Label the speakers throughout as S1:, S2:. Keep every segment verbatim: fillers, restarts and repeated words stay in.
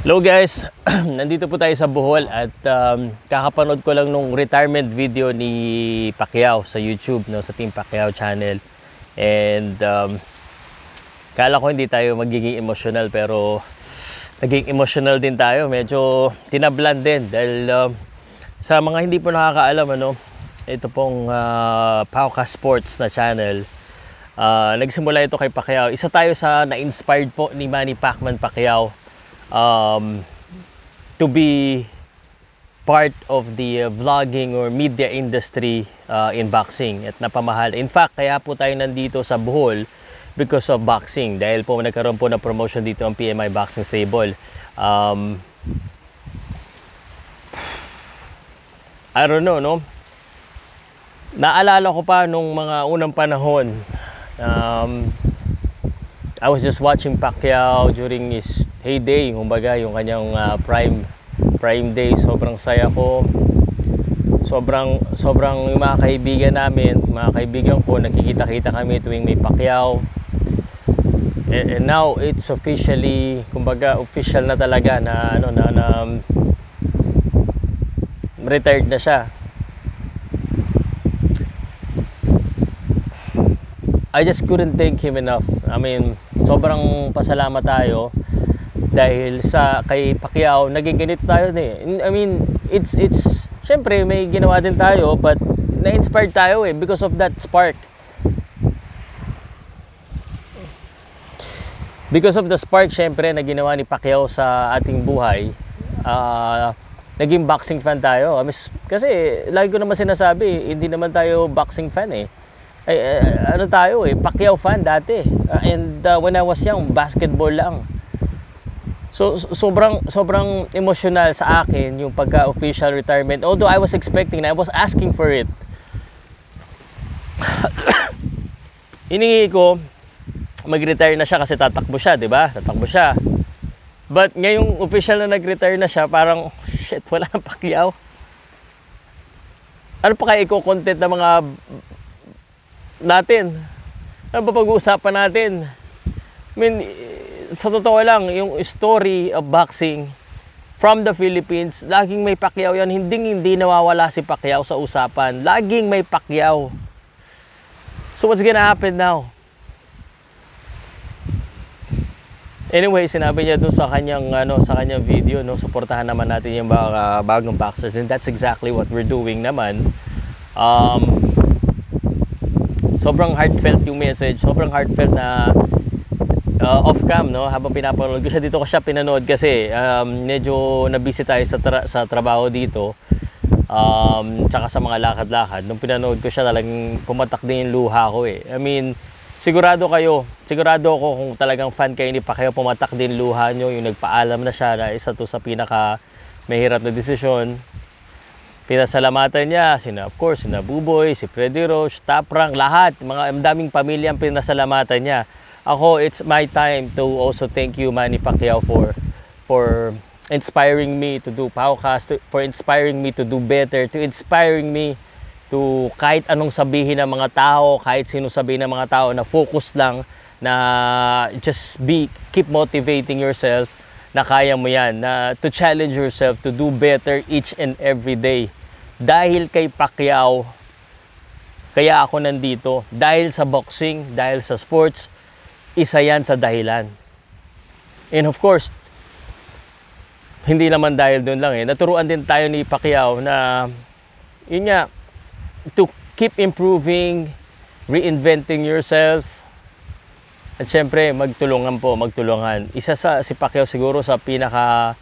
S1: Hello guys, nandito po tayo sa Bohol at um, kakapanood ko lang nung retirement video ni Pacquiao sa YouTube, no, sa Team Pacquiao channel. And um, kala ko hindi tayo magiging emotional pero naging emotional din tayo. Medyo tinablan din dahil um, sa mga hindi po nakakaalam, ano, ito pong uh, Powcast Sports na channel. Uh, nagsimula ito kay Pacquiao. Isa tayo sa na-inspired po ni Manny Pacman Pacquiao Um, to be part of the uh, vlogging or media industry uh, in boxing at napamahal. In fact, kaya po tayo nandito sa Bohol because of boxing. Dahil po nagkaroon po na promotion dito ang P M I Boxing Stable. Um, I don't know, no? Naalala ko pa nung mga unang panahon. Um, I was just watching Pacquiao during his heyday, kumbaga yung kanyang uh, prime prime day. Sobrang saya ko. Sobrang sobrang yung mga kaibigan namin, mga kaibigan ko, nakikita-kita kami tuwing may Pacquiao. And, and now it's officially, kumbaga official na talaga na ano na, na um, retired na siya. I just couldn't thank him enough. I mean, sobrang pasalamat tayo dahil sa kay Pacquiao naging ganito tayo eh. I mean, it's it's syempre may ginawa din tayo but na-inspired tayo eh because of that spark. Because of the spark syempre na ginawa ni Pacquiao sa ating buhay, uh, naging boxing fan tayo. I mean, kasi lagi ko naman sinasabi, hindi naman tayo boxing fan eh. Ay, uh, ano tayo eh, Pacquiao fan dati. Uh, and uh, when I was young, basketball lang. So, sobrang sobrang emotional sa akin yung pagka-official retirement. Although I was expecting, I was asking for it. Hiningi ko, mag-retire na siya kasi tatakbo siya, di ba? Tatakbo siya. But ngayong official na nag-retire na siya, parang, shit, wala nang Pacquiao. Ano pa kaya i-content ng mga natin? Ano ba pag-uusapan natin? I mean, sa totoo lang, yung story of boxing from the Philippines, laging may Pacquiao yan. Hindi hindi nawawala si Pacquiao sa usapan. Laging may Pacquiao. So what's gonna happen now? Anyway, sinabi niya doon sa kanyang ano, sa kanyang video, no, suportahan naman natin yung mga bagong boxers, and that's exactly what we're doing naman. Um, Sobrang heartfelt yung message, sobrang heartfelt na uh, off-cam, no? Habang pinapanood ko siya, dito ko siya pinanood kasi um, medyo nabisi tayo sa, tra sa trabaho dito, um, tsaka sa mga lakad-lakad. Nung pinanood ko siya, talagang pumatak din yung luha ko eh. I mean, sigurado kayo, sigurado ako kung talagang fan kayo ni Pacquiao, pumatak din luha nyo, yung nagpaalam na siya na isa to sa pinaka mahirap na desisyon. Pinasalamatan niya, sina, of course, sina Buboy, si Freddy Roach, Top Rank, lahat, mga daming pamilya ang pinasalamatan niya. Ako, it's my time to also thank you, Manny Pacquiao, for for inspiring me to do Powcast, for inspiring me to do better, to inspiring me to kahit anong sabihin ng mga tao, kahit sino sabihin ng mga tao, na focus lang, na just be, keep motivating yourself, na kaya mo yan, na to challenge yourself to do better each and every day. Dahil kay Pacquiao, kaya ako nandito. Dahil sa boxing, dahil sa sports, isa yan sa dahilan. And of course, hindi naman dahil doon lang eh. Naturuan din tayo ni Pacquiao na, yun nga, to keep improving, reinventing yourself, at syempre, magtulungan po, magtulungan. Isa sa si Pacquiao siguro sa pinaka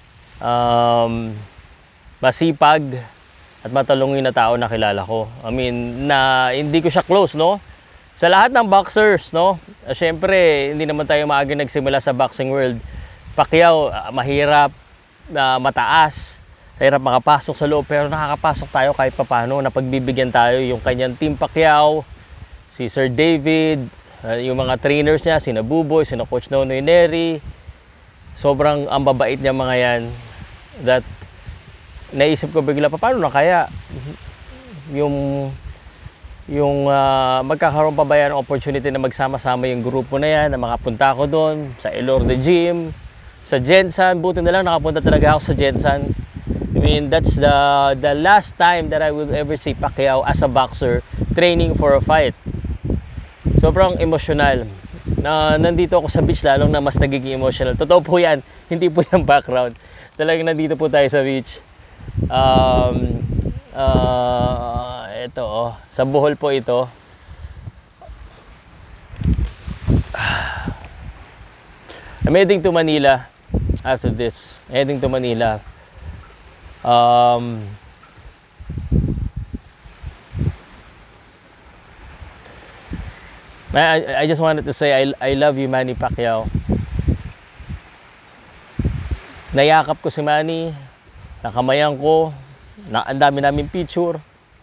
S1: um, masipag at matalungin na tao na kilala ko. I mean, na hindi ko siya close, no? Sa lahat ng boxers, no? Syempre, hindi naman tayo maaga nagsimula sa boxing world. Pacquiao, uh, mahirap, uh, mataas, mahirap makapasok sa loob, pero nakakapasok tayo kahit papano, na pagbibigyan tayo yung kanyang Team Pacquiao, si Sir David, Uh, yung mga trainers niya, sina Buboy, sina Coach Nonoy Neri, sobrang ang babait niya mga yan, that naisip ko bigla, paano na kaya yung yung uh, magkakaroon pa ba yan ng opportunity na magsama-sama yung grupo na yan, na makapunta ko doon sa Elorde Gym, Sa Jensen, buti na lang nakapunta talaga ako sa Jensen. I mean, that's the the last time that I will ever see Pacquiao as a boxer training for a fight. Sobrang emosyonal. Na nandito ako sa beach, lalong na mas nagiging emotional. Totoo po yan, hindi po yung background. Talagang nandito po tayo sa beach. Um, uh, ito oh, sa Bohol po ito. I'm heading to Manila after this. Heading to Manila. Um, I, I just wanted to say I, I love you, Manny Pacquiao. Nayakap ko si Manny, nakamayan ko, na, ang dami namin picture.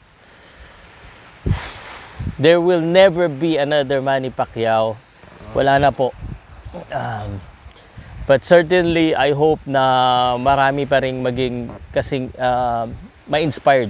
S1: There will never be another Manny Pacquiao. Wala na po. Um, but certainly, I hope na marami pa ring maging kasing uh, ma-inspired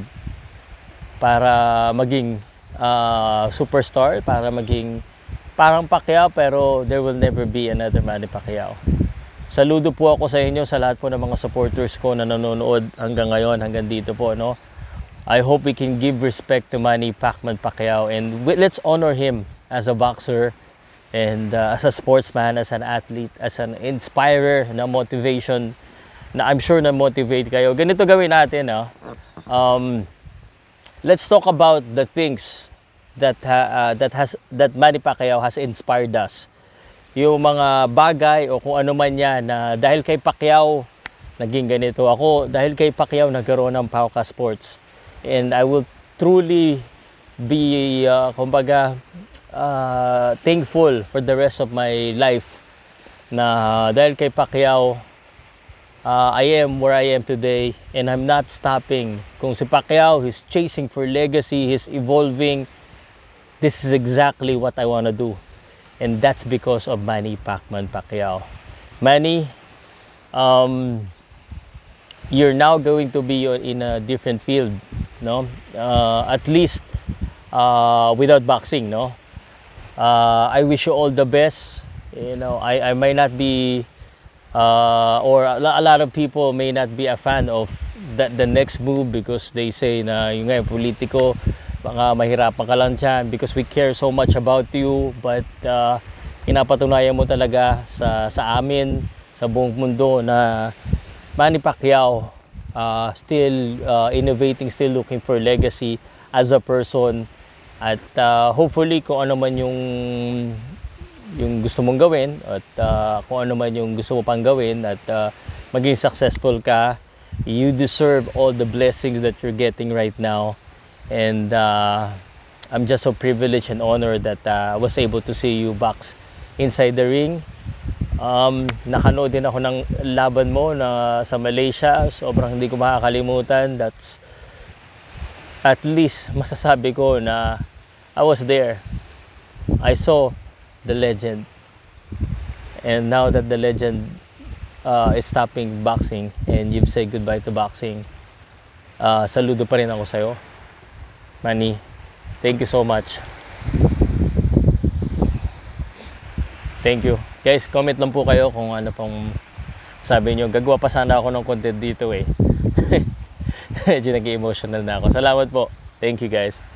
S1: para maging uh, superstar, para maging parang Pacquiao, pero there will never be another Manny Pacquiao. Saludo po ako sa inyo, sa lahat po ng mga supporters ko na nanonood hanggang ngayon, hanggang dito po, no? I hope we can give respect to Manny Pacman Pacquiao, and let's honor him as a boxer and uh, as a sportsman, as an athlete, as an inspirer, na motivation, na I'm sure na motivate kayo. Ganito gawin natin, no? Um, let's talk about the things that uh, that has that Manny Pacquiao has inspired us. Yung mga bagay o kung ano man yan na dahil kay Pacquiao naging ganito ako, dahil kay Pacquiao nagkaroon ng Powcast Sports. And I will truly be uh, kumbaga uh, thankful for the rest of my life na dahil kay Pacquiao uh, I am where I am today, and I'm not stopping. Kung si Pacquiao, he's chasing for legacy, he's evolving. This is exactly what I want to do. And that's because of Manny Pacman Pacquiao. Manny, um, you're now going to be in a different field, no? Uh, at least uh, without boxing, no? Uh, I wish you all the best. You know, I, I might not be, uh, or a lot of people may not be a fan of that, the next move, because they say na yung nga, politiko, baka mahirapan ka lang dyan because we care so much about you, but uh, pinapatunayan mo talaga sa, sa amin, sa buong mundo na Manny Pacquiao uh, still uh, innovating, still looking for legacy as a person, at uh, hopefully kung ano man yung yung gusto mong gawin, at uh, kung ano man yung gusto mo pang gawin, at uh, maging successful ka. You deserve all the blessings that you're getting right now. And uh, I'm just so privileged and honored that uh, I was able to see you box inside the ring. Um, nakanood din ako ng laban mo na sa Malaysia. Sobrang hindi ko makakalimutan. That's at least masasabi ko na I was there. I saw the legend. And now that the legend uh, is stopping boxing and you've said goodbye to boxing, uh, saludo pa rin ako sa'yo. Manny, thank you so much. Thank you. Guys, comment lang po kayo kung ano pong sabi nyo. Gagawa pa sana ako ng content dito eh. Medyo nag-emotional na ako. Salamat po. Thank you guys.